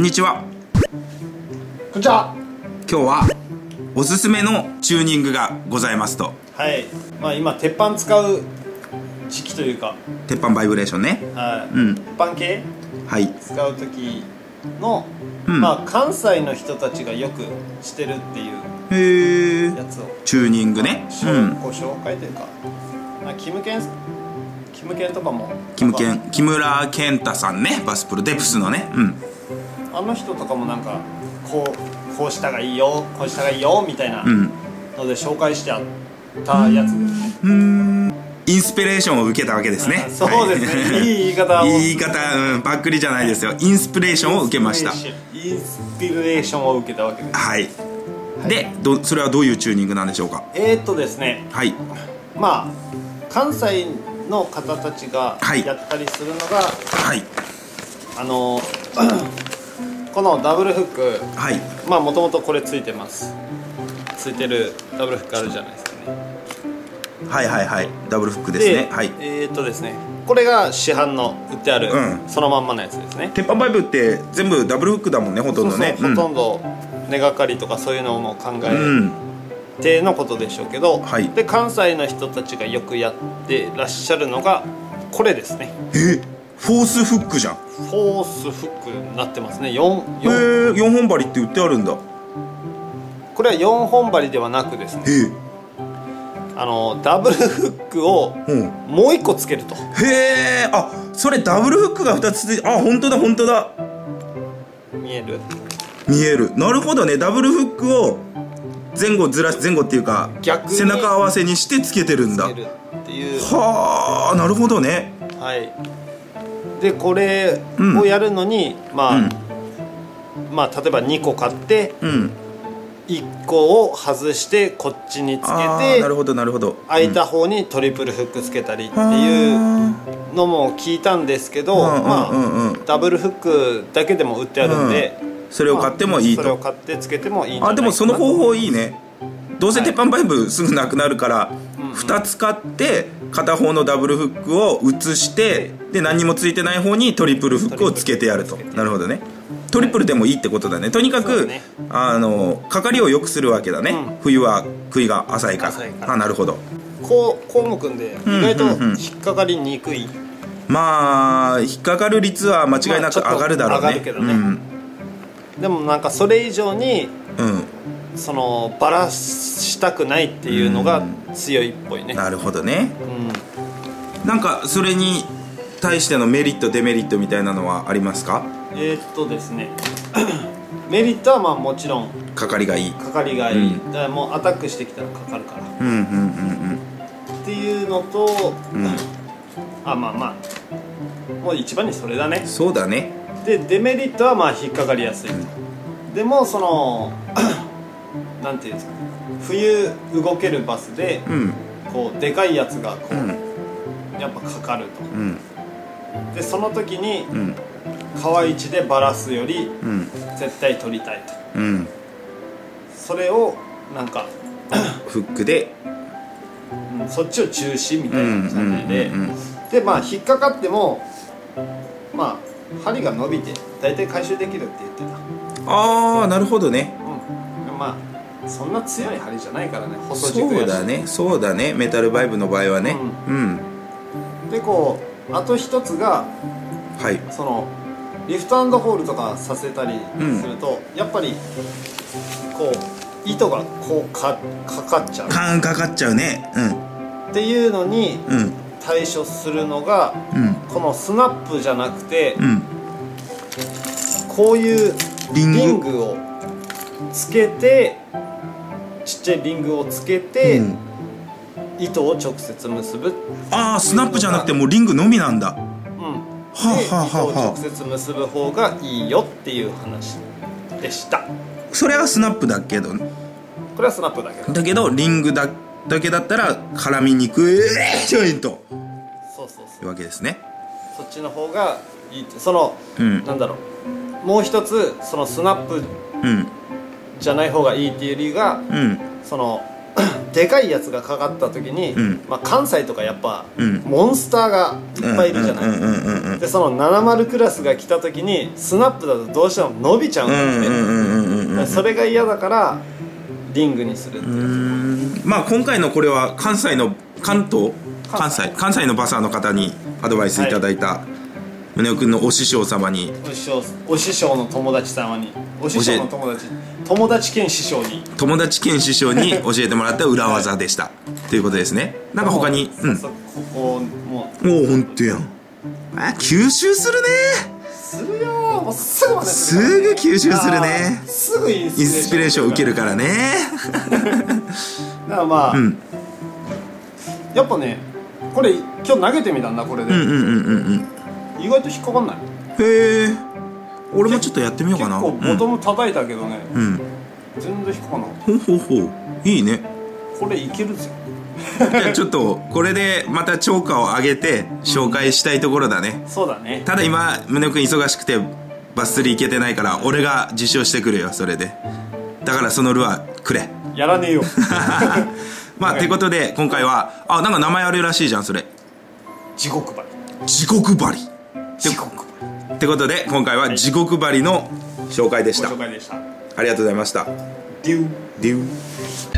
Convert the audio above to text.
にちは。 こんにちは。 今日はおすすめのチューニングがございますと。 はい。まあ今鉄板使う時期というか、 鉄板バイブレーションね。 はい。 うん。 鉄板系はい使う時の、 うんまあ関西の人たちがよくしてるっていうへえ。 やつを、 チューニングね。 ご紹介というか、キムケンとかも木村健太さんね、バスプロデプスのね。 あの人とかもなんかこうしたがいいよ、こうしたがいいよみたいなうんので紹介してあったやつですね。 インスピレーションを受けたわけですね。 そうですね、 はい、 いい言い方を、 いい言い方、パックリじゃないですよ。インスピレーションを受けました。 インスピレーションを受けたわけです。 はい、でそれはどういうチューニングなんでしょうか。 ですね、 はい、 まあ関西の方たちがはいやったりするのが、 はい、 このダブルフック、 はい、 まあもともとこれついてます。ついてるダブルフックあるじゃないですかね。 はいはいはい、ダブルフックですね。はい、 ですね、これが市販の売ってある、そのまんまのやつですね。 鉄板バイブって全部ダブルフックだもんね、ほとんどね。 ほとんど根がかりとかそういうのも考えてのことでしょうけど、 はい、 で関西の人たちがよくやってらっしゃるのがこれですね。 フォースフックじゃん。 フォースフックになってますね。 4本針って売ってあるんだ。 これは4本針ではなくですね、ダブルフックをもう1個つけると。 へえ、あ、それダブルフックが2つついて、あ、本当だ本当だ。 見える？ 見える。なるほどね。ダブルフックを前後っていうか逆に背中合わせにしてつけてるんだ。 つけるっていう。 はあ、なるほどね。 はい。でこれをやるのに、まあ例えば2個買って、1個を外してこっちにつけて、 なるほどなるほど。 空いた方にトリプルフックつけたりっていうのも聞いたんですけど、ダブルフックだけでも売ってあるんで、 それを買ってもいいと。 それを買ってつけてもいいんじゃないかな。 でもその方法いいね。どうせ鉄板バイブすぐなくなるから、2つ買って片方のダブルフックを移して、で何にもついてない方にトリプルフックをつけてやると。なるほどね。トリプルでもいいってことだね。とにかく、かかりを良くするわけだね。冬は杭が浅いから。なるほど。 こう向くんで意外と引っかかりにくい。 まあ引っかかる率は間違いなく上がるだろうね。 上がるけどね。でもなんかそれ以上にそのバラしたくないっていうのが強いっぽいね。 なるほどね。なんかそれに対してのメリットデメリットみたいなのはありますか？ ですねメリットはまあもちろんかかりがいい。 かかりがいい、だからもうアタックしてきたらかかるからっていうのと、まあもう一番にそれだね。 そうだね。 でデメリットはまあ引っかかりやすいと。でもそのなんていうんですか、冬動けるバスで、こうでかいやつがこう、やっぱかかると、でその時に、川位置でバラすより、絶対取りたいと、それをなんかフックで、 そっちを中心みたいな感じで、でまあ引っかかってもまあ針が伸びて大体回収できるって言ってた。 ああ、なるほどね。 まあそんな強い針じゃないからね、細軸やし。 そうだね、そうだね。メタルバイブの場合はね。 でこうあと一つが、そのリフト&ホールとかさせたりすると、やっぱりこう糸がこうかかっちゃう。 かかっちゃうね。 っていうのに対処するのが、このスナップじゃなくて、こういうリングをつけて、ちっちゃいリングをつけて、糸を直接結ぶ。 スナップじゃなくてもうリングのみなんだ。 糸を直接結ぶ方がいいよっていう話でした。 それはスナップだけど、 これはスナップだけどリングだけだったら絡みにくいジョイント。そういうわけですね。 そっちの方がいいって。その、なんだろう、もう一つそのスナップじゃない方がいいっていう理由が、そのでかいやつがかかった時に、まあ、関西とかやっぱ、モンスターがいっぱいいるじゃない。でその70クラスが来た時にスナップだとどうしても伸びちゃうんだって。それが嫌だからリングにするっていう。 まあ今回のこれは関西の関西のバサーの方にアドバイスいただいた、宗男君のお師匠様に、 お師匠の友達様に、お師匠の友達兼師匠に教えてもらった裏技でした、ということですね。なんか他に、ここもうほんとやん、吸収するね。 するよ、もうすぐ吸収するね。 すぐインスピレーション受けるからね。 だからまあ、やっぱね、これ今日投げてみたんだ、これで。意外と引っかかんない。 へえ、俺もちょっとやってみようかな。 結構ボトム叩いたけどね、全然引っかかんなかった。 ほういいね。 これいけるぜ。 じゃあちょっとこれでまた超過を上げて紹介したいところだね。 そうだね。 ただ今宗男君忙しくてバス釣り行けてないから、俺が実証してくるよ、それで。だからそのルアーくれ。 やらねえよ。 まあってことで今回はなんか名前あるらしいじゃん、それ。 地獄針。 ってことで今回は地獄針の紹介でした。 ご紹介でした。 ありがとうございました。 デュー